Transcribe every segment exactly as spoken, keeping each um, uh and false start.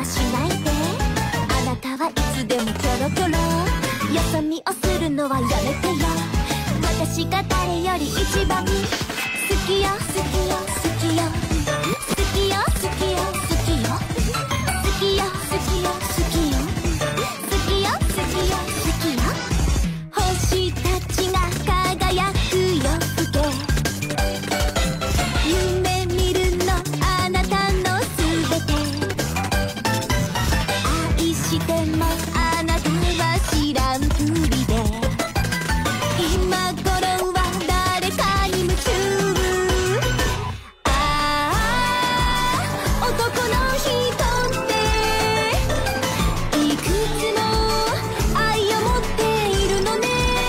はしないで。あなたはいつでもキョロキョロ。よそ見をするのはやめてよ。私が誰より一番好きよ好きよ好きよ好きよ好きよ好きよ好きよ好きよ好きよ好きよ好きよ好きよ。星たちが輝く夜更け。夢見るのあなたのすべて。愛してもあなたは知らんぷりで。今頃は誰かに夢中。ああ男の人っていくつも愛を持っているのね。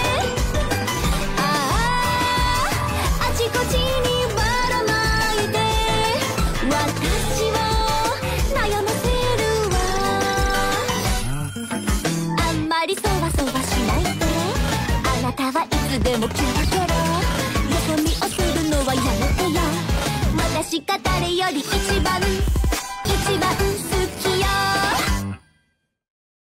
あああちこちにばらまいて私を悩ませるわ。あんまりそわそわしないで。あなたはいつでもキョロキョロ。よそ見をするのはやめてよ。私が誰より一